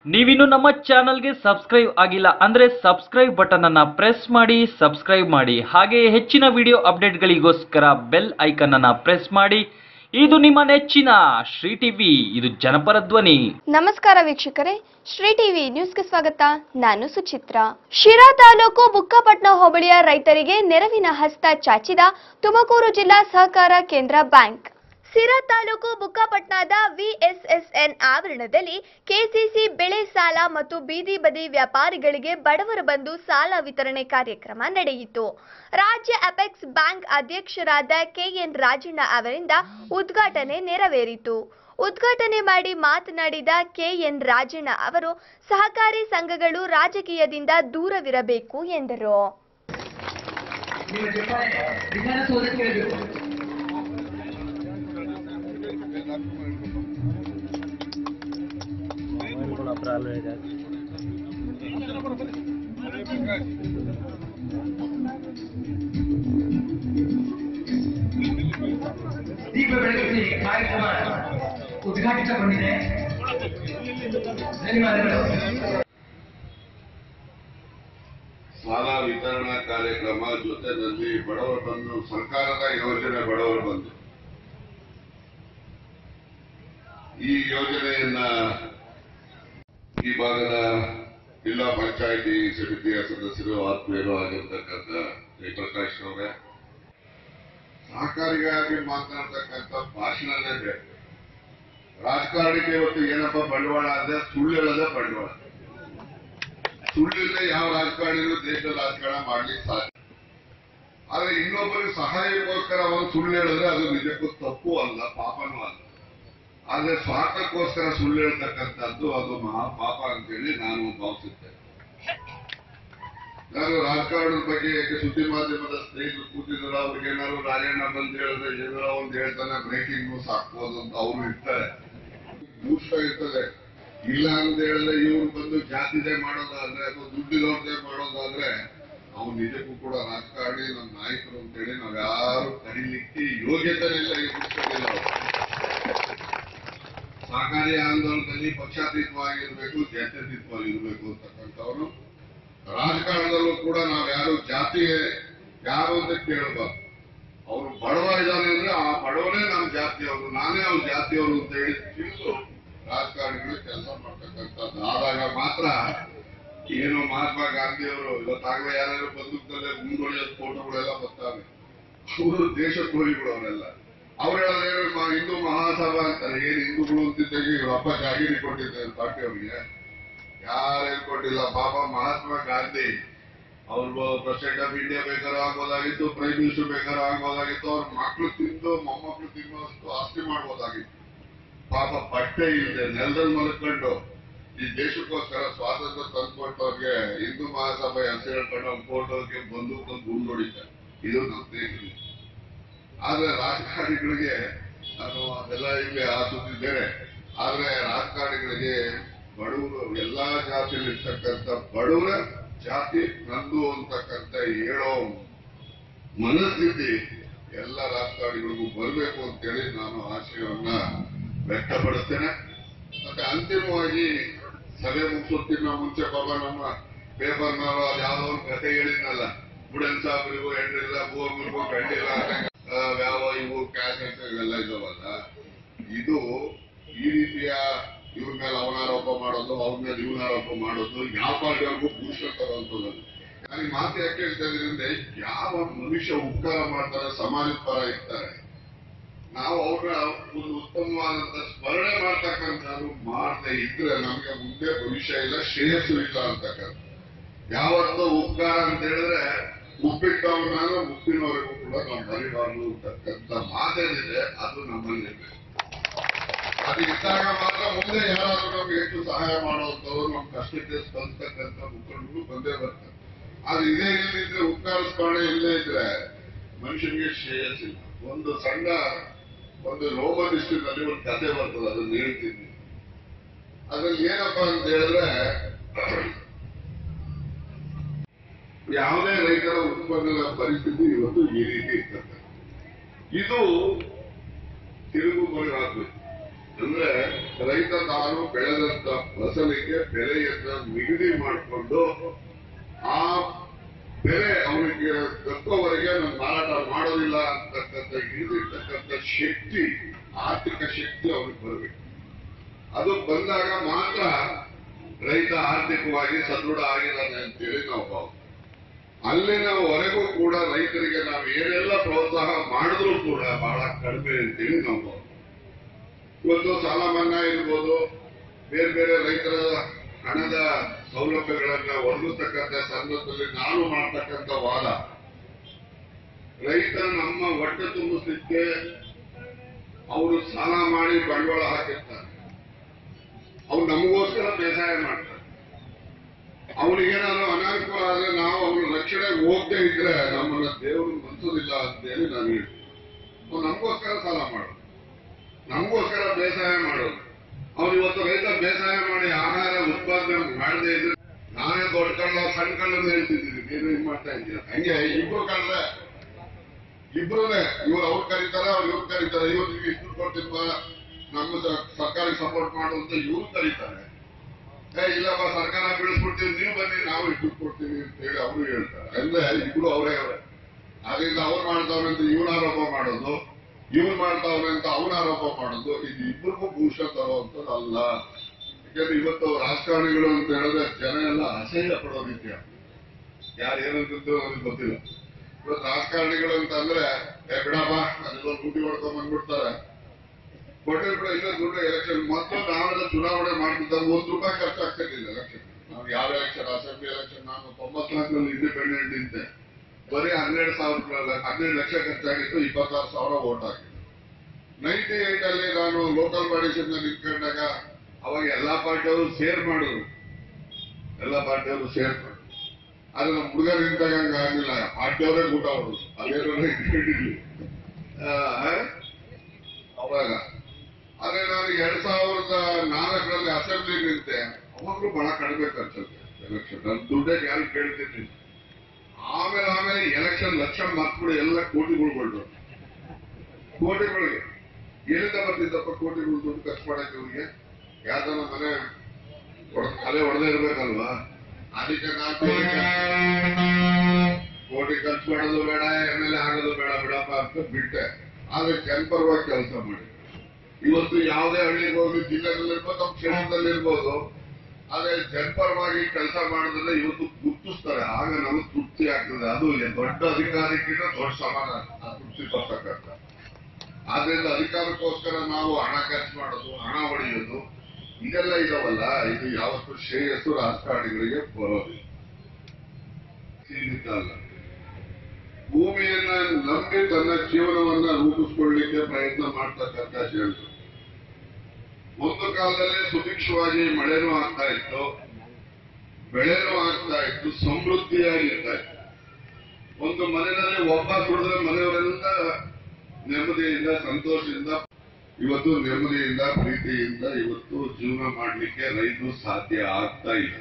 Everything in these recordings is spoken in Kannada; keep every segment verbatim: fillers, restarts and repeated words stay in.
ನೀವಿನ್ನು ನಮ್ಮ ಚಾನಲ್ಗೆ ಸಬ್ಸ್ಕ್ರೈಬ್ ಆಗಿಲ್ಲ ಅಂದ್ರೆ ಸಬ್ಸ್ಕ್ರೈಬ್ ಬಟನ್ ಅನ್ನ ಪ್ರೆಸ್ ಮಾಡಿ ಸಬ್ಸ್ಕ್ರೈಬ್ ಮಾಡಿ ಹಾಗೆ ಹೆಚ್ಚಿನ ವಿಡಿಯೋ ಅಪ್ಡೇಟ್ಗಳಿಗೋಸ್ಕರ ಬೆಲ್ ಐಕನ್ ಅನ್ನ ಪ್ರೆಸ್ ಮಾಡಿ. ಇದು ನಿಮ್ಮ ನೆಚ್ಚಿನ ಶ್ರೀ ಟಿವಿ, ಇದು ಜನಪರ ಧ್ವನಿ. ನಮಸ್ಕಾರ ವೀಕ್ಷಕರೇ, ಶ್ರೀ ಟಿವಿ ನ್ಯೂಸ್ಗೆ ಸ್ವಾಗತ. ನಾನು ಸುಚಿತ್ರಾ. ಶಿರಾ ತಾಲೂಕು ಬುಕ್ಕಾಪಟ್ನ ಹೋಬಳಿಯ ರೈತರಿಗೆ ನೆರವಿನ ಹಸ್ತ ಚಾಚಿದ ತುಮಕೂರು ಜಿಲ್ಲಾ ಸಹಕಾರ ಕೇಂದ್ರ ಬ್ಯಾಂಕ್. ಸಿರಾ ತಾಲೂಕು ಬುಕ್ಕಾಪಟ್ನದ ವಿಎಸ್ಎಸ್ಎನ್ ಆವರಣದಲ್ಲಿ ಕೆಸಿಸಿ ಬೆಳೆ ಸಾಲ ಮತ್ತು ಬೀದಿ ಬದಿ ವ್ಯಾಪಾರಿಗಳಿಗೆ ಬಡವರ ಬಂಧು ಸಾಲ ವಿತರಣೆ ಕಾರ್ಯಕ್ರಮ ನಡೆಯಿತು. ರಾಜ್ಯ ಅಪೆಕ್ಸ್ ಬ್ಯಾಂಕ್ ಅಧ್ಯಕ್ಷರಾದ ಕೆಎನ್ ರಾಜಣ್ಣ ಅವರಿಂದ ಉದ್ಘಾಟನೆ ನೆರವೇರಿತು. ಉದ್ಘಾಟನೆ ಮಾಡಿ ಮಾತನಾಡಿದ ಕೆಎನ್ ರಾಜಣ್ಣ ಅವರು ಸಹಕಾರಿ ಸಂಘಗಳು ರಾಜಕೀಯದಿಂದ ದೂರವಿರಬೇಕು ಎಂದರು. ಈಗ ಬೆಳಗ್ಗೆ ಕಾರ್ಯಕ್ರಮ ಉದ್ಘಾಟಿಸಗೊಂಡಿದೆ. ಧನ್ಯವಾದಗಳು. ಸಾಲ ವಿತರಣಾ ಕಾರ್ಯಕ್ರಮ ಜೊತೆಯಲ್ಲಿ ಬಡವರ ಬಂಧು ಸರ್ಕಾರದ ಯೋಜನೆ ಬಡವರ ಬಂಧು ಈ ಯೋಜನೆಯನ್ನ ಈ ಭಾಗದ ಜಿಲ್ಲಾ ಪಂಚಾಯಿತಿ ಸಮಿತಿಯ ಸದಸ್ಯರು ಆತ್ಮೀಯರು ಆಗಿರ್ತಕ್ಕಂಥ ಜಯಪ್ರಕಾಶ್ ಅವರೇ, ಸಹಕಾರಿಗಾಗಿ ಮಾತನಾಡ್ತಕ್ಕಂಥ ಭಾಷಣನೇ ಬೇಕು. ರಾಜಕಾರಣಿಗೆ ಇವತ್ತು ಏನಪ್ಪ ಬಂಡವಾಳ ಅಂದ್ರೆ ಸುಳ್ಳು ಹೇಳೋದೇ ಬಂಡವಾಳ. ಸುಳ್ಳಿಲ್ಲದೆ ಯಾವ ರಾಜಕಾರಣಿಗೂ ದೇಶದ ರಾಜಕಾರಣ ಮಾಡ್ಲಿಕ್ಕೆ ಸಾಧ್ಯ. ಆದ್ರೆ ಇನ್ನೊಬ್ಬರಿಗೆ ಸಹಾಯಕ್ಕೋಸ್ಕರ ಅವನು ಸುಳ್ಳು ಹೇಳಿದ್ರೆ ಅದು ನಿಜಕ್ಕೂ ತಪ್ಪು ಅಲ್ಲ, ಪಾಪನೂ ಅಲ್ಲ. ಆದ್ರೆ ಸ್ವಾರ್ಥಕ್ಕೋಸ್ಕರ ಸುಳ್ಳು ಹೇಳ್ತಕ್ಕಂಥದ್ದು ಅದು ಮಹಾ ಪಾಪ ಅಂತೇಳಿ ನಾನು ಭಾವಿಸುತ್ತೇನೆ. ನಾನು ರಾಜಕಾರಣದ ಬಗ್ಗೆ ಸುದ್ದಿ ಮಾಧ್ಯಮದ ಸ್ನೇಹಿತರು ಕೂತಿದ್ರು, ಅವ್ರಿಗೆ ಏನಾದ್ರು ರಾಜಣ್ಣ ಬಂದು ಹೇಳಿದ್ರೆ ಏನಾರ ಒಂದು ಹೇಳ್ತಾನೆ ಬ್ರೇಕಿಂಗ್ ನ್ಯೂಸ್ ಹಾಕ್ಬೋದು ಅಂತ ಅವ್ರು ಇರ್ತಾರೆ, ದೂಷ ಇರ್ತದೆ. ಇಲ್ಲ ಅಂತ ಹೇಳಿದ್ರೆ ಇವ್ರು ಬಂದು ಜಾತಿದೇ ಮಾಡೋದಾದ್ರೆ ಅಥವಾ ದುಡ್ಡಿದವ್ರದೇ ಮಾಡೋದಾದ್ರೆ ಅವ್ರು ನಿಜಕ್ಕೂ ಕೂಡ ರಾಜಕಾರಣಿ ನಮ್ಮ ನಾಯಕರು ಅಂತೇಳಿ ನಾವ್ ಯಾರು ಕರೀಲಿಕ್ಕೆ ಯೋಗ್ಯತೆನೆಲ್ಲ ಇರ್ತಿಲ್ಲ. ಸಹಕಾರಿ ಆಂದೋಲನದಲ್ಲಿ ಪಕ್ಷಾತೀತವಾಗಿರ್ಬೇಕು, ಜಾತ್ಯತೀತವಾಗಿರ್ಬೇಕು ಅಂತಕ್ಕಂಥವ್ರು. ರಾಜಕಾರಣದಲ್ಲೂ ಕೂಡ ನಾವ್ ಯಾರು ಜಾತಿ ಯಾರು ಅಂತ ಕೇಳಬಾರ್ದು. ಅವ್ರು ಬಡವ ಇದ್ದಾನೆ ಅಂದ್ರೆ ಆ ಬಡವನೇ ನಮ್ಮ ಜಾತಿಯವರು, ನಾನೇ ಅವ್ರ ಜಾತಿಯವರು ಅಂತ ಹೇಳಿ ತಿಳಿದು ರಾಜಕಾರಣಿಗಳು ಕೆಲಸ ಮಾಡ್ತಕ್ಕಂಥದ್ದು ಆದಾಗ ಮಾತ್ರ ಏನು ಮಹಾತ್ಮ ಗಾಂಧಿಯವರು ಇವತ್ತಾಗಲೇ ಯಾರು ಬಂದೂಕದಲ್ಲೇ ಮುಂದುವರಿಯೋದು ಫೋಟೋಗಳೆಲ್ಲ ಬರ್ತಾವೆ. ಅವರು ದೇಶದ್ರೋಹಿಗಳು ಅವರೆಲ್ಲ. ಅವ್ರು ಹೇಳಿದ್ರೆ ಹಿಂದೂ ಮಹಾಸಭಾ ಅಂತಾರೆ. ಏನ್ ಹಿಂದೂಗಳು ಅಂತಿದ್ದಾಗ ಇವ್ರ ಅಪ್ಪ ಜಾಗೀರಿ ಕೊಟ್ಟಿದ್ದಾರೆ ಪಾರ್ಟಿ ಅವರಿಗೆ, ಯಾರೇನ್ ಕೊಟ್ಟಿಲ್ಲ. ಪಾಪ ಮಹಾತ್ಮ ಗಾಂಧಿ ಅವ್ರು ಪ್ರೆಸಿಡೆಂಟ್ ಆಫ್ ಇಂಡಿಯಾ ಬೇಕಾದ್ರೂ ಆಗ್ಬೋದಾಗಿತ್ತು, ಪ್ರೈಮ್ ಮಿನಿಸ್ಟರ್ ಬೇಕಾದ್ರೂ ಆಗ್ಬೋದಾಗಿತ್ತು. ಅವ್ರ ಮಕ್ಳು ತಿಂದು ಮೊಮ್ಮಕ್ಳು ತಿನ್ನುವಷ್ಟು ಆಸ್ತಿ ಮಾಡ್ಬೋದಾಗಿತ್ತು. ಪಾಪ ಬಟ್ಟೆ ಇಲ್ಲದೆ ನೆಲದಲ್ಲಿ ಮಲ್ಕೊಂಡು ಈ ದೇಶಕ್ಕೋಸ್ಕರ ಸ್ವಾತಂತ್ರ್ಯ ತಂದ್ಕೊಟ್ಟವ್ರಿಗೆ ಹಿಂದೂ ಮಹಾಸಭೆ ಹೆಸರು ಹೇಳ್ಕೊಂಡು ಅವ್ರ ಫೋಟೋಗೆ ಬಂದೂಕ ಗುಂಡು ಹೊಡಿತಾರೆ. ಇದು ನಮ್ಮ ದೇಶದಲ್ಲಿ. ಆದ್ರೆ ರಾಜಕಾರಣಿಗಳಿಗೆ ನಾನು ಅದೆಲ್ಲ ಇಲ್ಲಿ ಆಸುತ್ತಿದ್ದೇನೆ. ಆದ್ರೆ ರಾಜಕಾರಣಿಗಳಿಗೆ ಬಡವರು ಎಲ್ಲಾ ಜಾತಿಯಲ್ಲಿ ಇರ್ತಕ್ಕಂಥ ಬಡವರ ಜಾತಿ ನಂದು ಅಂತಕ್ಕಂಥ ಹೇಳೋ ಮನಸ್ಥಿತಿ ಎಲ್ಲ ರಾಜಕಾರಣಿಗಳಿಗೂ ಬರಬೇಕು ಅಂತೇಳಿ ನಾನು ಆಶಯವನ್ನ ವ್ಯಕ್ತಪಡಿಸ್ತೇನೆ. ಮತ್ತೆ ಅಂತಿಮವಾಗಿ ಸಭೆ ಮುಗಿಸೋಕ್ಕಿಂತ ಮುಂಚೆ ಪಾಪ ನಮ್ಮ ಪೇಪರ್ನವರು ಅದು ಯಾವ್ದೋ ಒಂದು ಕತೆ ಹೇಳಿದ್ನಲ್ಲ, ಬುಡನ್ ಸಾಬ್ರಿಗೂ ಹೆಣ್ಣಿಲ್ಲ, ಭೂಮಿಗೂ ಗಂಡಿಲ್ಲ, ಯಾವ ಇವು ಕ್ಯಾಸೆಟ್ ಇವೆಲ್ಲ ಇದಾವಲ್ಲ, ಇದು ಈ ರೀತಿಯ ಇವ್ರ ಮೇಲೆ ಅವನಾರೋಪ ಮಾಡೋದು, ಅವ್ರ ಮೇಲೆ ಇವನಾರೋಪ ಮಾಡೋದು ಯಾವ ಪಾರ್ಟಿವರೆಗೂ ಭೂಷಣ ತರುವಂಥದ್ದು. ನನಗೆ ಮಾತು ಯಾಕೆ ಹೇಳ್ತಾ ಇದ್ದೀನಿ ಅಂದ್ರೆ, ಯಾವ ಮನುಷ್ಯ ಉಪಕಾರ ಮಾಡ್ತಾರೆ, ಸಮಾಜದ ಪರ ಇರ್ತಾರೆ, ನಾವು ಅವ್ರನ್ನ ಒಂದು ಉತ್ತಮವಾದಂತ ಸ್ಮರಣೆ ಮಾಡ್ತಕ್ಕಂಥದ್ದು ಮಾಡದೆ ಇದ್ರೆ ನಮ್ಗೆ ಮುಂದೆ ಭವಿಷ್ಯ ಇಲ್ಲ, ಶ್ರೇಯಸ್ಸು ಇಲ್ಲ ಅಂತಕ್ಕಂಥ. ಯಾವತ್ತೋ ಉಪಕಾರ ಅಂತ ಹೇಳಿದ್ರೆ ಉಪ್ಪಿಟ್ಟವನ್ನ ಉಪ್ಪಿನವರೆಗೂ ಕೂಡ ನಾವು ಮರಿಬಾರ್ದು ಅಂತಕ್ಕಂಥ ಮಾತೇನಿದೆ ಅದು ನಮ್ಮಲ್ಲಿರ್ಬೇಕು. ಅದು ಇದ್ದಾಗ ಮಾತ್ರ ಮುಂದೆ ಯಾರಾದ್ರೂ ನಮ್ಗೆ ಹೆಚ್ಚು ಸಹಾಯ ಮಾಡುವಂಥವ್ರು, ನಮ್ಮ ಕಷ್ಟಕ್ಕೆ ಸ್ಪಂದಿಸ್ತಕ್ಕಂಥ ಮುಖಂಡರು ಬಂದೇ ಬರ್ತಾರೆ. ಆದ್ರೆ ಇದೇ ಇಲ್ಲದಿದ್ರೆ, ಉಪಕಾರ ಸ್ಮರಣೆ ಇಲ್ಲೇ ಇದ್ರೆ ಮನುಷ್ಯನಿಗೆ ಶ್ರೇಯಸ್ಸಿಲ್ಲ. ಒಂದು ಸಣ್ಣ ಒಂದು ರೋಮನಿಷ್ಠದಲ್ಲಿ ಒಂದು ಕತೆ ಬರ್ತದೆ, ಅದನ್ನ ಹೇಳ್ತೀನಿ. ಅದ್ರಲ್ಲಿ ಏನಪ್ಪಾ ಅಂತ ಹೇಳಿದ್ರೆ, ಯಾವುದೇ ರೈತರ ಉತ್ಪನ್ನದ ಪರಿಸ್ಥಿತಿ ಇವತ್ತು ಈ ರೀತಿ ಇರ್ತದೆ. ಇದು ತಿರುಗು ಬರಲಾಗಬೇಕು. ಅಂದ್ರೆ ರೈತ ತಾನು ಬೆಳೆದಂತ ಫಸಲಿಗೆ ಬೆಲೆಯನ್ನ ನಿಗದಿ ಮಾಡಿಕೊಂಡು ಆ ಬೆಲೆ ಅವನಿಗೆ ತಕ್ಕವರೆಗೆ ನಾನು ಮಾರಾಟ ಮಾಡೋದಿಲ್ಲ ಅಂತಕ್ಕಂಥ ಹಿಡಿದಿರ್ತಕ್ಕಂಥ ಶಕ್ತಿ, ಆರ್ಥಿಕ ಶಕ್ತಿ ಅವನಿಗೆ ಬರಬೇಕು. ಅದು ಬಂದಾಗ ಮಾತ್ರ ರೈತ ಆರ್ಥಿಕವಾಗಿ ಸದೃಢ ಆಗಿದ್ದಾನೆ ಅಂತೇಳಿ ನಾವು ಭಾವ. ಅಲ್ಲಿನವರೆಗೂ ಕೂಡ ರೈತರಿಗೆ ನಾವು ಏನೆಲ್ಲ ಪ್ರೋತ್ಸಾಹ ಮಾಡಿದ್ರೂ ಕೂಡ ಬಹಳ ಕಡಿಮೆ ಅಂತೇಳಿ ನಾವು ಭಾವ. ಇವತ್ತು ಸಾಲ ಮನ್ನಾ ಇರ್ಬೋದು, ಬೇರೆ ಬೇರೆ ರೈತರ ಹಣದ ಸೌಲಭ್ಯಗಳನ್ನ ಒದಗಿಸ್ತಕ್ಕಂಥ ಸಂದರ್ಭದಲ್ಲಿ ನಾನು ಮಾಡತಕ್ಕಂಥ ವಾದ, ರೈತ ನಮ್ಮ ಹೊಟ್ಟೆ ತುಂಬಿಸ್ಲಿಕ್ಕೆ ಅವರು ಸಾಲ ಮಾಡಿ ಬಂಡವಾಳ ಹಾಕಿರ್ತಾರೆ. ಅವ್ರು ನಮಗೋಸ್ಕರ ಬೇಸಾಯ ಮಾಡ್ತಾರೆ. ಅವ್ರಿಗೇನಾದ್ರು ಅನಾನುಕೂಲ ಆದ್ರೆ ನಾವು ಅವ್ರ ರಕ್ಷಣೆಗೆ ಹೋಗದೆ ಇದ್ರೆ ನಮ್ಮನ್ನ ದೇವರು ಮನ್ಸೋದಿಲ್ಲ ಅಂತೇಳಿ ನಾನು ಹೇಳ್ತೀನಿ. ಅವ್ರು ನಮಗೋಸ್ಕರ ಸಾಲ ಮಾಡೋದು, ನಮಗೋಸ್ಕರ ಬೇಸಾಯ ಮಾಡೋದು. ಅವ್ರು ಇವತ್ತು ರೈತ ಬೇಸಾಯ ಮಾಡಿ ಆಹಾರ ಉತ್ಪಾದನೆ ಮಾಡದೇ ಇದ್ರೆ ನಾನೇ ದೊಡ್ಡ ಕಳ್ಳ ಸಣ್ಣ ಕಳ್ಳನ್ನು ಹೇಳ್ತಿದ್ದೀನಿ, ನೀನು ಹಿಂಗ್ ಮಾಡ್ತಾ ಇದ್ದೀರ. ಹಂಗೆ ಇಬ್ರು ಕಳ್ಳ, ಇಬ್ರುನೇ ಇವ್ರು ಅವ್ರು ಕರೀತಾರೆ, ಅವ್ರು ಇವ್ರು ಕರೀತಾರೆ. ಇವತ್ತು ಇಷ್ಟು ಕೊಡ್ತಿಲ್ವಾ, ನಮ್ಮ ಸರ್ಕಾರಕ್ಕೆ ಸಪೋರ್ಟ್ ಮಾಡು ಅಂತ ಇವ್ರು ಕರೀತಾರೆ. ಏ ಇಲ್ಲಪ್ಪ ಸರ್ಕಾರ ಬೆಳೆಸ್ಬಿಡ್ತೀವಿ, ನೀವು ಬನ್ನಿ ನಾವು ಇಷ್ಟು ಕೊಡ್ತೀವಿ ಅಂತ ಹೇಳಿ ಅವರು ಹೇಳ್ತಾರೆ. ಅಂದ್ರೆ ಇಬ್ರು ಅವರೇ ಅವರೇ. ಅದರಿಂದ ಅವ್ರು ಮಾಡ್ತಾವ್ರೆ ಅಂತ ಇವ್ನ ಆರೋಪ ಮಾಡೋದು, ಇವ್ರು ಮಾಡ್ತಾವ್ರೆ ಅಂತ ಅವನ ಆರೋಪ ಮಾಡೋದು, ಇದು ಇಬ್ಬರಿಗೂ ಭೂಷಣ ತರುವಂತದ್ದು ಅಲ್ಲ. ಯಾಕಂದ್ರೆ ಇವತ್ತು ರಾಜಕಾರಣಿಗಳು ಅಂತ ಹೇಳಿದ್ರೆ ಜನ ಎಲ್ಲ ಅಸಹ್ಯ ಪಡೋ ರೀತಿಯ, ಯಾರು ಏನಂತಿದ್ದು ನನಗೆ ಗೊತ್ತಿಲ್ಲ. ಇವತ್ತು ರಾಜಕಾರಣಿಗಳು ಅಂತ ಅಂದ್ರೆ ಏ ಬಿಡಪ್ಪ ಅದೆಲ್ಲ ಡ್ಯೂಟಿ ಹೊಡ್ಕೊಂಡ್ ಬಂದ್ಬಿಡ್ತಾರೆ, ಕೊಟ್ಟಿರ್ಬಿಡ ಇಲ್ಲ ದುಡ್ಡು. ಎಲೆಕ್ಷನ್ ಮೊದಲು ನಾವೆಲ್ಲ ಚುನಾವಣೆ ಮಾಡ್ತಿದ್ದಾಗ ಒಂದು ರೂಪಾಯಿ ಖರ್ಚಾಗ್ತಿರ್ಲಿಲ್ಲ ಎಲೆಕ್ಷನ್. ನಾವು ಯಾವ ಎಲೆಕ್ಷನ್, ಅಸೆಂಬ್ಲಿ ಎಲೆಕ್ಷನ್, ನಾನು ತೊಂಬತ್ನಾಲ್ಕರಲ್ಲಿ ಇಂಡಿಪೆಂಡೆಂಟ್ ಇದ್ದೆ, ಬರೀ ಹನ್ನೆರಡು ಸಾವಿರ ಹನ್ನೆರಡು ಲಕ್ಷ ಖರ್ಚಾಗಿತ್ತು, ಇಪ್ಪತ್ತಾರು ಸಾವಿರ ವೋಟ್ ಹಾಕಿದ್ದು. ನೈಂಟಿ ಏಟ್ ಅಲ್ಲಿ ನಾನು ಲೋಕಲ್ ಬಾಡೀಸ್ ನಿಂತ್ಕೊಂಡಾಗ ಅವಾಗ ಎಲ್ಲಾ ಪಾರ್ಟಿಯವರು ಸೇರ್ ಮಾಡಿದ್ರು, ಎಲ್ಲಾ ಪಾರ್ಟಿಯವರು ಸೇರ್ ಮಾಡಿದ್ರು. ಆದ್ರೆ ನಮ್ಮ ಹುಡುಗರು ನಿಂತಾಗ ಹಂಗ ಆಗ್ಲಿಲ್ಲ, ಪಾರ್ಟಿಯವರೇ ಊಟ ಹೊಡೋದು, ಅದೇನೋ ಇಟ್ಕೊಂಡಿರ್ಲಿ ಅವಾಗ. ಆದ್ರೆ ನಾನು ಎರಡ್ ಸಾವಿರದ ನಾಲ್ಕರಲ್ಲಿ ಅಸೆಂಬ್ಲಿ ನಿಂತೆ, ಅವಾಗ್ಲೂ ಬಹಳ ಕಡಿಮೆ ಖರ್ಚಾಗುತ್ತೆ ಎಲೆಕ್ಷನ್. ನನ್ನ ದುಡ್ಡೇ ಯಾರು ಕೇಳ್ತಿರ್ಲಿಲ್ಲ. ಆಮೇಲೆ ಆಮೇಲೆ ಎಲೆಕ್ಷನ್ ಲಕ್ಷ ಮಕ್ಕಳು ಎಲ್ಲ ಕೋಟಿಗಳು ಕೊಟ್ಟರು. ಕೋಟಿಗಳಿಗೆ ಎಲ್ಲಿಂದ ಬರ್ತಿದ್ದಪ್ಪ ಕೋಟಿಗಳು ದುಡ್ಡು ಖರ್ಚು ಮಾಡಕ್ಕೆ? ಇವ್ರಿಗೆ ಯಾವ್ದಾನ ಮನೆ ತಲೆ ಹೊಡೆದೇ ಇರ್ಬೇಕಲ್ವಾ? ಅದಕ್ಕೆ ನಾನು ಕೋಟಿ ಖರ್ಚು ಮಾಡೋದು ಬೇಡ, ಎಮ್ ಎಲ್ ಎ ಆಗೋದು ಬೇಡ ಬಿಡಪ್ಪ ಅಂತ ಬಿಟ್ಟೆ. ಆದ್ರೆ ಜನಪರವಾಗಿ ಕೆಲಸ ಮಾಡಿ ಇವತ್ತು ಯಾವುದೇ ಹಳ್ಳಿಗೆ ಹೋಗಿ ಜಿಲ್ಲೆದಲ್ಲಿರ್ಬೋದು, ನಮ್ಮ ಕ್ಷೇತ್ರದಲ್ಲಿರ್ಬೋದು, ಆದ್ರೆ ಜನಪರವಾಗಿ ಕೆಲಸ ಮಾಡಿದ್ರೆ ಇವತ್ತು ಗುರುತಿಸ್ತಾರೆ. ಆಗ ನಮಗೆ ತೃಪ್ತಿ ಆಗ್ತದೆ. ಅದು ದೊಡ್ಡ ಅಧಿಕಾರಕ್ಕಿಂತ ದೊಡ್ಡ ಸಮಾನ ತೃಪ್ತಿ ಬರ್ತಕ್ಕಂಥ. ಆದ್ರಿಂದ ಅಧಿಕಾರಕ್ಕೋಸ್ಕರ ನಾವು ಹಣ ಖರ್ಚು ಮಾಡೋದು, ಹಣ ಹೊಡೆಯೋದು, ಇದೆಲ್ಲ ಇದಾವಲ್ಲ, ಇದು ಯಾವತ್ತು ಶ್ರೇಯಸ್ಸು ರಾಜಕಾರಣಿಗಳಿಗೆ ಬರೋದಿಲ್ಲ. ಸೀಮಿತ ಅಲ್ಲ. ಭೂಮಿಯನ್ನ ನಂಬಿ ತನ್ನ ಜೀವನವನ್ನ ರೂಪಿಸ್ಕೊಳ್ಳಿಕ್ಕೆ ಪ್ರಯತ್ನ ಮಾಡ್ತಕ್ಕಂಥ ಜನರು. ಒಂದು ಕಾಲದಲ್ಲಿ ಸುಭಿಕ್ಷವಾಗಿ ಮಳೆನೂ ಆಗ್ತಾ ಇತ್ತು, ಬೆಳೆನೂ ಆಗ್ತಾ ಇತ್ತು, ಸಮೃದ್ಧಿಯಾಗಿರ್ತಾ ಇತ್ತು. ಒಂದು ಮನೆಯಲ್ಲಿ ಒಬ್ಬ ದುಡಿದ್ರೆ ಮನೆಯವರೆಲ್ಲ ನೆಮ್ಮದಿಯಿಂದ ಸಂತೋಷದಿಂದ ಇವತ್ತು ನೆಮ್ಮದಿಯಿಂದ ಪ್ರೀತಿಯಿಂದ ಇವತ್ತು ಜೀವನ ಮಾಡಲಿಕ್ಕೆ ರೈತರು ಸಾಧ್ಯ ಆಗ್ತಾ ಇಲ್ಲ.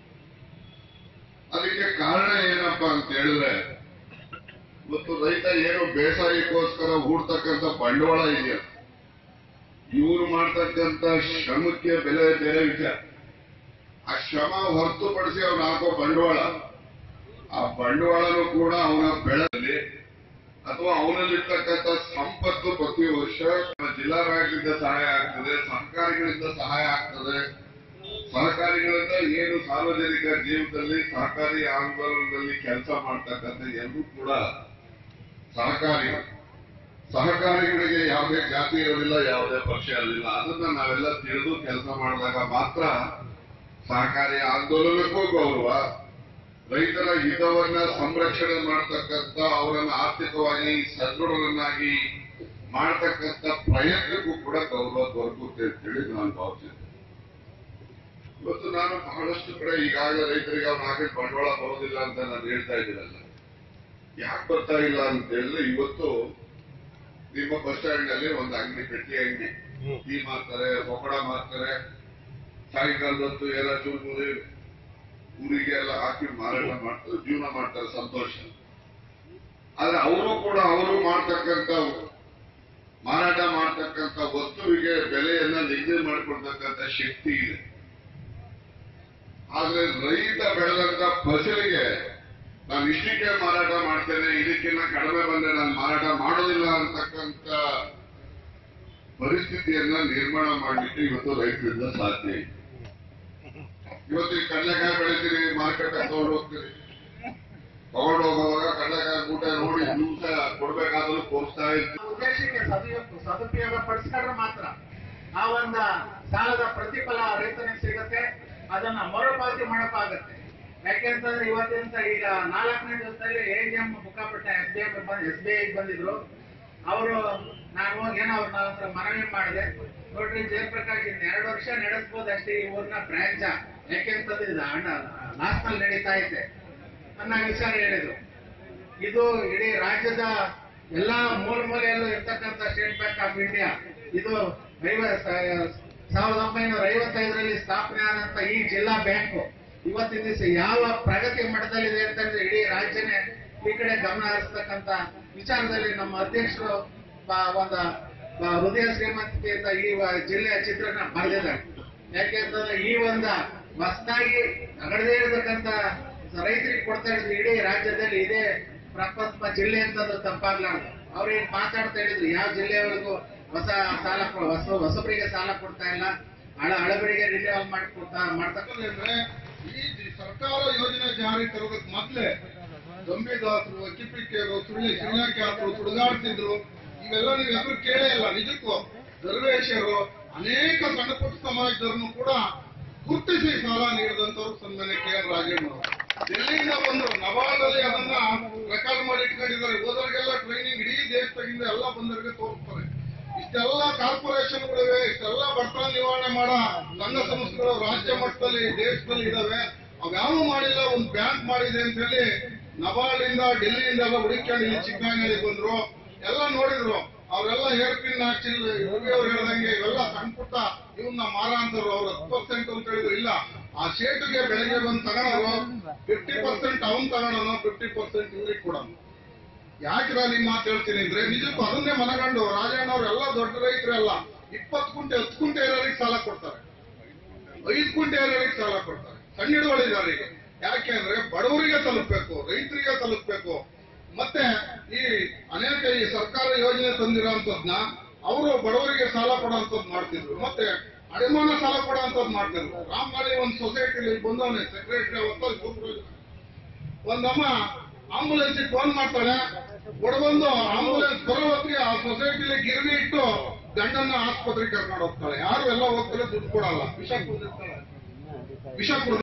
ಅದಕ್ಕೆ ಕಾರಣ ಏನಪ್ಪಾ ಅಂತ ಹೇಳಿದ್ರೆ, ಇವತ್ತು ರೈತ ಏನು ಬೇಸಾಯಕ್ಕೋಸ್ಕರ ಹೂಡ್ತಕ್ಕಂಥ ಬಂಡವಾಳ ಇದೆಯಾ, ಇವರು ಮಾಡ್ತಕ್ಕಂಥ ಶ್ರಮಕ್ಕೆ ಬೆಲೆ ಬೇರೆ ವಿಚಾರ. ಆ ಶ್ರಮ ಹೊರತುಪಡಿಸಿ ಅವನು ಹಾಕೋ ಬಂಡವಾಳ, ಆ ಬಂಡವಾಳನೂ ಕೂಡ ಅವನ ಬೆಳೆಯಲ್ಲಿ ಅಥವಾ ಅವನಲ್ಲಿರ್ತಕ್ಕಂಥ ಸಂಪತ್ತು ಪ್ರತಿ ವರ್ಷ ಜಿಲ್ಲಾ ಬ್ಯಾಂಕ್ನಿಂದ ಸಹಾಯ ಆಗ್ತದೆ, ಸಹಕಾರಿಗಳಿಂದ ಸಹಾಯ ಆಗ್ತದೆ. ಸಹಕಾರಿಗಳಿಂದ ಏನು ಸಾರ್ವಜನಿಕ ಜೀವನದಲ್ಲಿ ಸಹಕಾರಿ ಆಂದೋಲನದಲ್ಲಿ ಕೆಲಸ ಮಾಡ್ತಕ್ಕಂಥ ಎಲ್ಲರೂ ಕೂಡ ಸಹಕಾರಿಗಳು. ಸಹಕಾರಿಗಳಿಗೆ ಯಾವುದೇ ಜಾತಿ ಇರೋದಿಲ್ಲ, ಯಾವುದೇ ಪಕ್ಷ ಇರೋದಿಲ್ಲ. ಅದನ್ನ ನಾವೆಲ್ಲ ತಿಳಿದು ಕೆಲಸ ಮಾಡಿದಾಗ ಮಾತ್ರ ಸಹಕಾರಿ ಆಂದೋಲನಕ್ಕೂ ಗೌರವ, ರೈತರ ಹಿತವನ್ನ ಸಂರಕ್ಷಣೆ ಮಾಡತಕ್ಕಂಥ, ಅವರನ್ನ ಆರ್ಥಿಕವಾಗಿ ಸದೃಢರನ್ನಾಗಿ ಮಾಡತಕ್ಕಂಥ ಪ್ರಯತ್ನಕ್ಕೂ ಕೂಡ ಗೌರವ ದೊರಕುತ್ತೆ ಅಂತೇಳಿ ನಾನು ಭಾವಿಸಿದ್ದೆ. ಇವತ್ತು ನಾನು ಬಹಳಷ್ಟು ಕಡೆ ಈಗಾಗಲೇ ರೈತರಿಗೆ ಅವ್ರು ಹಾಕಿದ ಬಂಡವಾಳ ಬರೋದಿಲ್ಲ ಅಂತ ನಾನು ಹೇಳ್ತಾ ಇದ್ದೀನಲ್ಲ. ಯಾಕೆ ಬರ್ತಾ ಇಲ್ಲ ಅಂತ ಹೇಳಿದ್ರೆ, ಇವತ್ತು ನಿಮ್ಮ ಬಸ್ ಸ್ಟ್ಯಾಂಡ್ ನಲ್ಲಿ ಒಂದು ಅಂಗಡಿ, ಪೆಟ್ಟಿ ಅಂಗಡಿ, ಟೀ ಮಾರ್ತಾರೆ, ಪಕೋಡ ಮಾರ್ತಾರೆ, ಸಾಯಂಕಾಲದೊತ್ತು ಎಲ್ಲ ಚೂರು ಊರಿಗೆ ಎಲ್ಲ ಹಾಕಿ ಮಾರಾಟ ಮಾಡ್ತಾರೆ, ಜೀವನ ಮಾಡ್ತಾರೆ, ಸಂತೋಷ. ಆದ್ರೆ ಅವರು ಕೂಡ ಅವರು ಮಾಡ್ತಕ್ಕಂಥ ಮಾರಾಟ ಮಾಡತಕ್ಕಂಥ ವಸ್ತುವಿಗೆ ಬೆಲೆಯನ್ನ ನಿಗದಿ ಮಾಡಿಕೊಡ್ತಕ್ಕಂಥ ಶಕ್ತಿ ಇದೆ. ಆದ್ರೆ ರೈತ ಬೆಳೆದಂತ ಫಸಲಿಗೆ ನಾನು ಇಷ್ಟಕ್ಕೆ ಮಾರಾಟ ಮಾಡ್ತೇನೆ, ಇದಕ್ಕಿಂತ ಕಡಿಮೆ ಬಂದ್ರೆ ನಾನು ಮಾರಾಟ ಮಾಡೋದಿಲ್ಲ ಅಂತಕ್ಕಂಥ ಪರಿಸ್ಥಿತಿಯನ್ನ ನಿರ್ಮಾಣ ಮಾಡಲಿಕ್ಕೆ ಇವತ್ತು ರೈತರಿಂದ ಸಾಧ್ಯ ಇದೆ. ಇವತ್ತು ಈ ಕಡಲೆಕಾಯಿ ಬೆಳಿತೀರಿ, ಮಾರ್ಕೆಟ್ ತಗೊಂಡು ಹೋಗ್ತೀರಿ, ತಗೊಂಡು ಹೋಗುವಾಗ ಕಡಲೆಕಾಯಿ ಮೂಟೆ ನೋಡಿ ದಿವಸ ಕೊಡ್ಬೇಕಾದ್ರೂ ತೋರಿಸ್ತಾ ಇತ್ತು. ಉದ್ದೇಶಕ್ಕೆ ಸದುಪಯೋಗ ಪಡಿಸ್ಕೊಂಡ್ರೆ ಮಾತ್ರ ಆ ಒಂದು ಸಾಲದ ಪ್ರತಿಫಲ ರೈತನಿಗೆ ಸಿಗುತ್ತೆ, ಅದನ್ನ ಮರುಪಾವತಿ ಮಾಡೋಕ್ಕಾಗತ್ತೆ. ಯಾಕೆಂತಂದ್ರೆ ಇವತ್ತಿನ ಈಗ ನಾಲ್ಕನೇ ದಿವಸದಲ್ಲಿ ಎ ಜಿ ಎಂ ಮುಖಾಪಟ್ಟ S B I S B I ಬಂದಿದ್ರು. ಅವರು ನಾನು ಹೋಗಿ ಏನೋ ಅವ್ರ ಹತ್ರ ಮನವಿ ಮಾಡಿದೆ, ನೋಡ್ರಿ ಜಯಪ್ರಕಾಶ್ ಇನ್ನು ಎರಡು ವರ್ಷ ನಡೆಸ್ಬೋದು ಅಷ್ಟೇ ಈ ಊರ್ನ ಬ್ರಾಂಚ, ಯಾಕೆಂತಂದ್ರೆ ಇದು ಹಣ ನ್ಯಾಷನಲ್ ನಡೀತಾ ಇದೆ ಅನ್ನೋ ವಿಚಾರ ಹೇಳಿದ್ರು. ಇದು ಇಡೀ ರಾಜ್ಯದ ಎಲ್ಲಾ ಮೂಲ ಮೂಲೆಯಲ್ಲೂ ಇರ್ತಕ್ಕಂಥ ಸ್ಟೇಟ್ ಬ್ಯಾಂಕ್ ಆಫ್ ಇಂಡಿಯಾ ಇದು ಸಾವಿರದ ಒಂಬೈನೂರ ಐವತ್ತೈದರಲ್ಲಿ ಸ್ಥಾಪನೆ ಆದಂತ ಈ ಜಿಲ್ಲಾ ಬ್ಯಾಂಕ್ ಇವತ್ತಿನ ದಿವಸ ಯಾವ ಪ್ರಗತಿ ಮಟ್ಟದಲ್ಲಿದೆ ಅಂತಂದ್ರೆ ಇಡೀ ರಾಜ್ಯನೇ ಈ ಕಡೆ ಗಮನ ಹರಿಸ್ತಕ್ಕಂಥ ವಿಚಾರದಲ್ಲಿ ನಮ್ಮ ಅಧ್ಯಕ್ಷರು ಒಂದು ಹೃದಯ ಶ್ರೀಮಂತಿಕೆಯಿಂದ ಈ ಜಿಲ್ಲೆಯ ಚಿತ್ರಣ ಬರೆದಿದ್ದಾರೆ. ಯಾಕೆಂತಂದ್ರೆ ಈ ಒಂದು ಹೊಸದಾಗಿ ನಗಡದೇ ಇರತಕ್ಕಂಥ ರೈತರಿಗೆ ಕೊಡ್ತಾ ಇರೋದು ಇಡೀ ರಾಜ್ಯದಲ್ಲಿ ಇದೇ ಪ್ರಪ್ರಥಮ ಜಿಲ್ಲೆ ಅಂತಂದ್ರೆ ತಪ್ಪಾಗ್ಲಾರ್ದು. ಅವ್ರು ಏನ್ ಮಾತಾಡ್ತಾ ಇದ್ರು, ಯಾವ ಜಿಲ್ಲೆಯವರೆಗೂ ಹೊಸ ಸಾಲ ಹೊಸ ಹೊಸಬರಿಗೆ ಸಾಲ ಕೊಡ್ತಾ ಇಲ್ಲ, ಹಳ ಹಳಬರಿಗೆ ರಿನ್ಯೂವಲ್ ಮಾಡಿ ಕೊಡ್ತಾ ಮಾಡ್ತಕ್ಕಂದ್ರೆ ಈ ಸರ್ಕಾರ ಯೋಜನೆ ಜಾರಿ ತರೋದಕ್ಕೆ ಮೊದಲೇ ಗಂಭೀರದಾಸರು, ಅಕ್ಕಿಪಿಕ್ಕಿಯರು, ಸುಳ್ಳಿ ಶ್ರೀಲಂಕಾಸರು ಸುಡುಗಾಡ್ತಿದ್ರು. ಇವೆಲ್ಲ ನೀವು ಹೆಸರು ಕೇಳೇ ಇಲ್ಲ. ನಿಜಕ್ಕೂ ಸರ್ವೇಶರು ಅನೇಕ ಸಣ್ಣ ಪುಟ್ಟ ಸಮಾಜದವ್ರನ್ನು ಕೂಡ ಗುರುತಿಸಿ ಸಾಲ ನೀಡಿದಂತವ್ರು ಸನ್ಮಾನ್ಯ ಕೆ ಎನ್ ರಾಜಣ್ಣ ಅವರು ಎಲ್ಲಿಂದ ಬಂದ್ರು. ನವಾದಲ್ಲಿ ಅದನ್ನ ರೆಕಾರ್ಡ್ ಮಾಡಿ ಇಟ್ಕೊಂಡಿದ್ದಾರೆ. ಹೋದವ್ರಿಗೆಲ್ಲ ಟ್ರೈನಿಂಗ್ ಇಡೀ ದೇಶದಾಗಿಂದ ಎಲ್ಲ ಬಂದವರಿಗೆ ತೋರಿಸ್ತಾರೆ. ಇಷ್ಟೆಲ್ಲ ಕಾರ್ಪೊರೇಷನ್ಗಳಿವೆ, ಇಷ್ಟೆಲ್ಲ ಬಡತನ ನಿವಾರಣೆ ಮಾಡೋ ಸಂಘ ಸಂಸ್ಥೆಗಳು ರಾಜ್ಯ ಮಟ್ಟದಲ್ಲಿ ದೇಶದಲ್ಲಿ ಇದಾವೆ. ಅವ್ಯಾವ ಮಾಡಿಲ್ಲ, ಒಂದು ಬ್ಯಾಂಕ್ ಮಾಡಿದೆ ಅಂತ ಹೇಳಿ ನವಾಲಿಂದ ಡೆಲ್ಲಿಯಿಂದ ಎಲ್ಲ ಹುಡುಕೊಂಡು ಇಲ್ಲಿ ಚಿಕ್ಕಮಗಳೂರಿಗೆ ಬಂದ್ರು. ಎಲ್ಲ ನೋಡಿದ್ರು. ಅವರೆಲ್ಲ ಹೇರ್ ಪಿನ್ ಹಾಕಿ ಅವ್ರು ಹೇಳ್ದಂಗೆ ಇವೆಲ್ಲ ಸಣ್ಣ ಪುಟ್ಟ ಇವನ್ನ ಮಾರ ಅಂತಾರೆ. ಅವ್ರು ಹತ್ತು ಪರ್ಸೆಂಟ್ ಅಂತ ಹೇಳಿದ್ರು. ಇಲ್ಲ, ಆ ಶೇಟುಗೆ ಬೆಳಗ್ಗೆ ಬಂದು ತಗೊಳೋರು ಫಿಫ್ಟಿ ಪರ್ಸೆಂಟ್ ಅವನ್ ತಗೊಳೋನು, ಫಿಫ್ಟಿ ಪರ್ಸೆಂಟ್ ಇವ್ರಿಗೆ ಕೊಡೋನು. ಯಾಕಿರ ನಿಮ್ಮ ಮಾತು ಹೇಳ್ತೀನಿ ಅಂದ್ರೆ ನಿಜಕ್ಕೂ ಅದನ್ನೇ ಮನಗಂಡು ರಾಜಣ್ಣ ಅವ್ರೆಲ್ಲ ದೊಡ್ಡ ರೈತರೆಲ್ಲ ಇಪ್ಪತ್ತು ಕುಂಟೆ ಹತ್ತು ಕುಂಟೆ ಇರೋರಿಗೆ ಸಾಲ ಕೊಡ್ತಾರೆ, ಐದು ಕುಂಟೆ ಇರೋರಿಗೆ ಸಾಲ ಕೊಡ್ತಾರೆ, ಸಣ್ಣ ಹಿಡುವಳಿದಾರರಿಗೆ. ಯಾಕೆ ಅಂದ್ರೆ ಬಡವರಿಗೆ ತಲುಪಬೇಕು, ರೈತರಿಗೆ ತಲುಪಬೇಕು. ಮತ್ತೆ ಈ ಅನೇಕ ಈ ಸರ್ಕಾರ ಯೋಜನೆ ತಂದಿರೋಂಥದ್ನ ಅವರು ಬಡವರಿಗೆ ಸಾಲ ಕೊಡುವಂಥದ್ದು ಮಾಡ್ತಿದ್ರು, ಮತ್ತೆ ಅಡಮಾನ ಸಾಲ ಕೊಡುವಂಥದ್ದು ಮಾಡ್ತಿದ್ರು. ರಾಮಗಾಳಿ ಒಂದು ಸೊಸೈಟಿಲಿ ಬಂದವನೇ ಸೆಕ್ರೆಟರಿ ಅವತ್ತು ಒಂದಮ್ಮ ಆಂಬುಲೆನ್ಸ್ ಫೋನ್ ಮಾಡ್ತಾಳೆ, ಹೊಡೆಬಂದು ಆಂಬುಲೆನ್ಸ್ ಬರೋ ಹೊತ್ತಿಗೆ ಆ ಸೊಸೈಟಿಲಿ ಗಿರ್ವಿ ಇಟ್ಟು ಗಂಡನ್ನ ಆಸ್ಪತ್ರೆಗೆ ಕರ್ಕೊಂಡು ಹೋಗ್ತಾಳೆ. ಯಾರು ಎಲ್ಲ ಹೋಗ್ತಾರೆ, ದುಡ್ಡು ಕೊಡಲ್ಲ, ವಿಷ ಕುಡಿದಿರ್ತಾಳೆ. ವಿಷ ಕುಡಿದ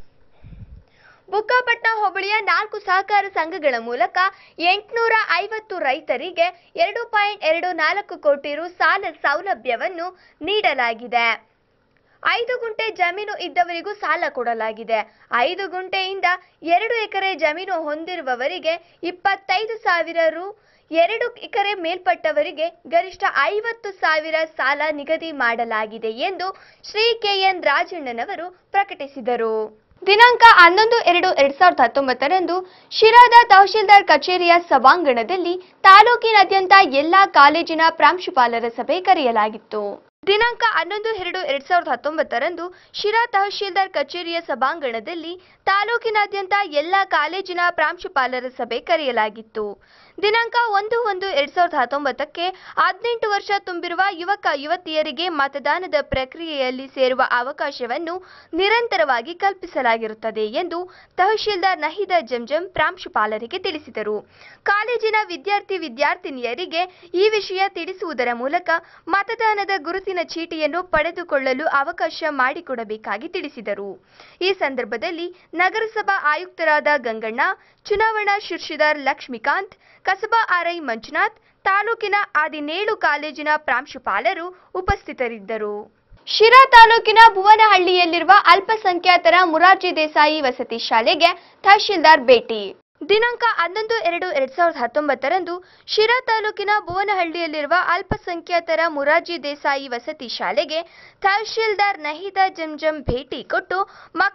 ಬುಕ್ಕಾಪಟ್ನ ಹೋಬಳಿಯ ನಾಲ್ಕು ಸಹಕಾರ ಸಂಘಗಳ ಮೂಲಕ ಎಂಟುನೂರ ಐವತ್ತು ರೈತರಿಗೆ ಎರಡು ಪಾಯಿಂಟ್ ಎರಡು ನಾಲ್ಕು ಕೋಟಿ ರು ಸಾಲ ಸೌಲಭ್ಯವನ್ನು ನೀಡಲಾಗಿದೆ. ಐದು ಗುಂಟೆ ಜಮೀನು ಇದ್ದವರಿಗೂ ಸಾಲ ಕೊಡಲಾಗಿದೆ. ಐದು ಗುಂಟೆಯಿಂದ ಎರಡು ಎಕರೆ ಜಮೀನು ಹೊಂದಿರುವವರಿಗೆ ಇಪ್ಪತ್ತೈದು ಸಾವಿರ ರು, ಎರಡು ಎಕರೆ ಮೇಲ್ಪಟ್ಟವರಿಗೆ ಗರಿಷ್ಠ ಐವತ್ತು ಸಾವಿರ ಸಾಲ ನಿಗದಿ ಮಾಡಲಾಗಿದೆ ಎಂದು ಶ್ರೀ ಕೆ ಎನ್ ರಾಜಣ್ಣನವರು ಪ್ರಕಟಿಸಿದರು. ದಿನಾಂಕ ಹನ್ನೊಂದು ಎರಡು ಎರಡ್ ಸಾವಿರದ ಹತ್ತೊಂಬತ್ತರಂದು ಶಿರಾದ ತಹಶೀಲ್ದಾರ್ ಕಚೇರಿಯ ಸಭಾಂಗಣದಲ್ಲಿ ತಾಲೂಕಿನಾದ್ಯಂತ ಎಲ್ಲಾ ಕಾಲೇಜಿನ ಪ್ರಾಂಶುಪಾಲರ ಸಭೆ ಕರೆಯಲಾಗಿತ್ತು. ದಿನಾಂಕ ಹನ್ನೊಂದು ಎರಡು ಎರಡ್ ಸಾವಿರದ ಹತ್ತೊಂಬತ್ತರಂದು ಶಿರಾ ತಹಶೀಲ್ದಾರ್ ಕಚೇರಿಯ ಸಭಾಂಗಣದಲ್ಲಿ ತಾಲೂಕಿನಾದ್ಯಂತ ಎಲ್ಲಾ ಕಾಲೇಜಿನ ಪ್ರಾಂಶುಪಾಲರ ಸಭೆ ಕರೆಯಲಾಗಿತ್ತು. ದಿನಾಂಕ ಒಂದು ಒಂದು ಎರಡ್ ಸಾವಿರದ ಹತ್ತೊಂಬತ್ತಕ್ಕೆ ಹದಿನೆಂಟು ವರ್ಷ ತುಂಬಿರುವ ಯುವಕ ಯುವತಿಯರಿಗೆ ಮತದಾನದ ಪ್ರಕ್ರಿಯೆಯಲ್ಲಿ ಸೇರುವ ಅವಕಾಶವನ್ನು ನಿರಂತರವಾಗಿ ಕಲ್ಪಿಸಲಾಗಿರುತ್ತದೆ ಎಂದು ತಹಶೀಲ್ದಾರ್ ನಹೀದಾ ಜಂಜಂ ಪ್ರಾಂಶುಪಾಲರಿಗೆ ತಿಳಿಸಿದರು. ಕಾಲೇಜಿನ ವಿದ್ಯಾರ್ಥಿ ವಿದ್ಯಾರ್ಥಿನಿಯರಿಗೆ ಈ ವಿಷಯ ತಿಳಿಸುವುದರ ಮೂಲಕ ಮತದಾನದ ಗುರುತಿನ ಚೀಟಿಯನ್ನು ಪಡೆದುಕೊಳ್ಳಲು ಅವಕಾಶ ಮಾಡಿಕೊಡಬೇಕಾಗಿ ತಿಳಿಸಿದರು. ಈ ಸಂದರ್ಭದಲ್ಲಿ ನಗರಸಭಾ ಆಯುಕ್ತರಾದ ಗಂಗಣ್ಣ, ಚುನಾವಣಾ ಶಿರ್ಷಿದಾರ್ ಲಕ್ಷ್ಮೀಕಾಂತ್, ಕಸಬಾ ಆರ್ಐ ಮಂಜುನಾಥ್, ತಾಲೂಕಿನ ಹದಿನೇಳು ಕಾಲೇಜಿನ ಪ್ರಾಂಶುಪಾಲರು ಉಪಸ್ಥಿತರಿದ್ದರು. ಶಿರಾ ತಾಲೂಕಿನ ಭುವನಹಳ್ಳಿಯಲ್ಲಿರುವ ಅಲ್ಪಸಂಖ್ಯಾತರ ಮುರಾರ್ಜಿ ದೇಸಾಯಿ ವಸತಿ ಶಾಲೆಗೆ ತಹಶೀಲ್ದಾರ್ ಭೇಟಿ. ದಿನಾಂಕ ಹನ್ನೊಂದು ಎರಡು ಎರಡ್ ಸಾವಿರದ ಹತ್ತೊಂಬತ್ತರಂದು ಶಿರಾ ತಾಲೂಕಿನ ಭುವನಹಳ್ಳಿಯಲ್ಲಿರುವ ಅಲ್ಪಸಂಖ್ಯಾತರ ಮುರಾರ್ಜಿ ದೇಸಾಯಿ ವಸತಿ ಶಾಲೆಗೆ ತಹಶೀಲ್ದಾರ್ ನಹೀದಾ ಜಂಜಂ ಭೇಟಿ ಕೊಟ್ಟು ಮಕ್ಕಳು ಬರ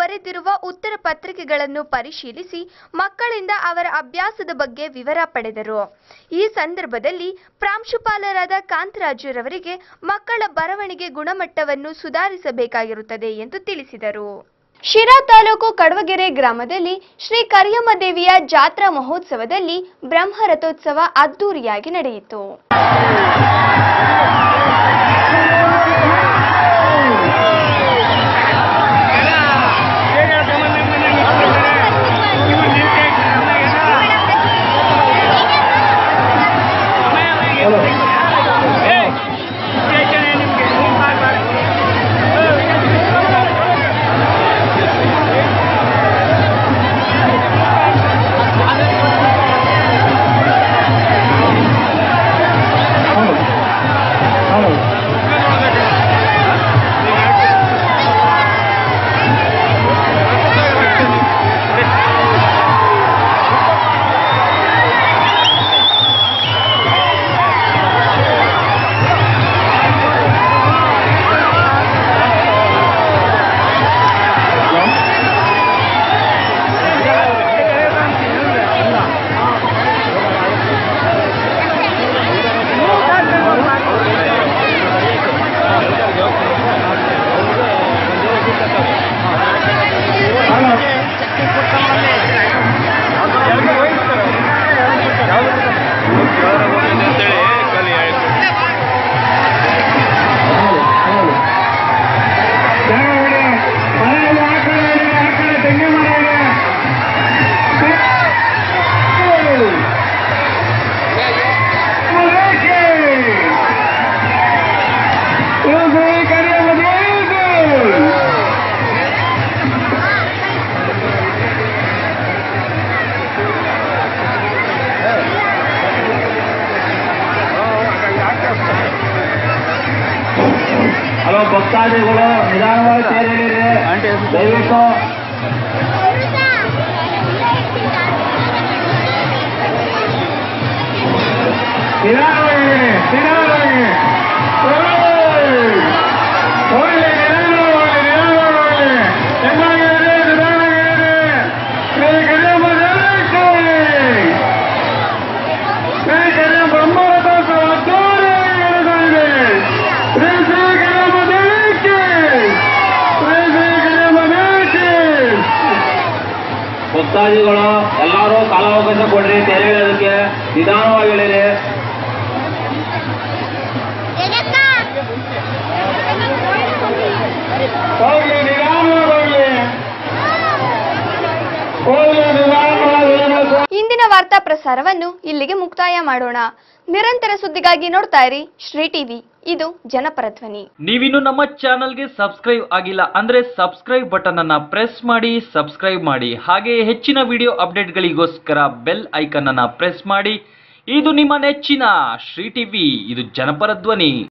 ಬರೆದಿರುವ ಉತ್ತರ ಪತ್ರಿಕೆಗಳನ್ನು ಪರಿಶೀಲಿಸಿ ಮಕ್ಕಳಿಂದ ಅವರ ಅಭ್ಯಾಸದ ಬಗ್ಗೆ ವಿವರ ಪಡೆದರು. ಈ ಸಂದರ್ಭದಲ್ಲಿ ಪ್ರಾಂಶುಪಾಲರಾದ ಕಾಂತರಾಜುರವರಿಗೆ ಮಕ್ಕಳ ಬರವಣಿಗೆ ಗುಣಮಟ್ಟವನ್ನು ಸುಧಾರಿಸಬೇಕಾಗಿರುತ್ತದೆ ಎಂದು ತಿಳಿಸಿದರು. ಶಿರಾ ತಾಲೂಕು ಕಡವಗೆರೆ ಗ್ರಾಮದಲ್ಲಿ ಶ್ರೀ ಕರಿಯಮ್ಮ ದೇವಿಯ ಜಾತ್ರಾ ಮಹೋತ್ಸವದಲ್ಲಿ ಬ್ರಹ್ಮ ರಥೋತ್ಸವ ಅದ್ದೂರಿಯಾಗಿ ನಡೆಯಿತು. ಹಲೋ ಭಕ್ತಾದಿಗಳು ನಿಧಾನವಾಗಿ ಸೇರಿರಿ ದಯವಿಟ್ಟು. ನಿಧಾನವಾಗಿ ನಿಧಾನವಾಗಿ ಹೋಗಿ ನಿಧಾನವಾಗಿ ನಿಧಾನವಾಗಿ ಚೆನ್ನಾಗಿರಿ ನಿಧಾನಗಿರಿ. ಶ್ರೀ ಕರಿಯಮ್ಮ ಶ್ರೀ ಕರಿಯಮ್ಮ ಬ್ರಹ್ಮರಥೋತ್ಸವ ಅದ್ದೂರಿಯಾಗಿ ಶ್ರೀ ಶ್ರೀ ಕರಿಯಮ್ಮ ದೇವಿಗೆ ಶ್ರೀ ಶ್ರೀ ಕರಿಯಮ್ಮ ದೇವಿಗೆ. ಭಕ್ತಾದಿಗಳು ಎಲ್ಲರೂ ಕಾಲಾವಕಾಶ ಕೊಡ್ರಿ, ತೆರೆ ಇಳೋದಕ್ಕೆ ನಿಧಾನವಾಗಿ ಇಳಿರಿ. ಹೋಗ್ಲಿ ನಿಧಾನವಾಗಿ ಹೋಗ್ಲಿ ನಿಧಾನವಾಗಿ. ಇಂದಿನ ವಾರ್ತಾ ಪ್ರಸಾರವನ್ನು ಇಲ್ಲಿಗೆ ಮುಕ್ತಾಯ ಮಾಡೋಣ. ನಿರಂತರ ಸುದ್ದಿಗಾಗಿ ನೋಡ್ತಾ ಇರಿ ಶ್ರೀ ಟಿವಿ, ಇದು ಜನಪರ ಧ್ವನಿ. ನೀವಿನ್ನು ನಮ್ಮ ಚಾನಲ್ಗೆ ಸಬ್ಸ್ಕ್ರೈಬ್ ಆಗಿಲ್ಲ ಅಂದ್ರೆ ಸಬ್ಸ್ಕ್ರೈಬ್ ಬಟನ್ ಅನ್ನ ಪ್ರೆಸ್ ಮಾಡಿ, ಸಬ್ಸ್ಕ್ರೈಬ್ ಮಾಡಿ. ಹಾಗೆ ಹೆಚ್ಚಿನ ವಿಡಿಯೋ ಅಪ್ಡೇಟ್ಗಳಿಗೋಸ್ಕರ ಬೆಲ್ ಐಕನ್ ಅನ್ನ ಪ್ರೆಸ್ ಮಾಡಿ. ಇದು ನಿಮ್ಮ ನೆಚ್ಚಿನ ಶ್ರೀ ಟಿವಿ, ಇದು ಜನಪರ ಧ್ವನಿ.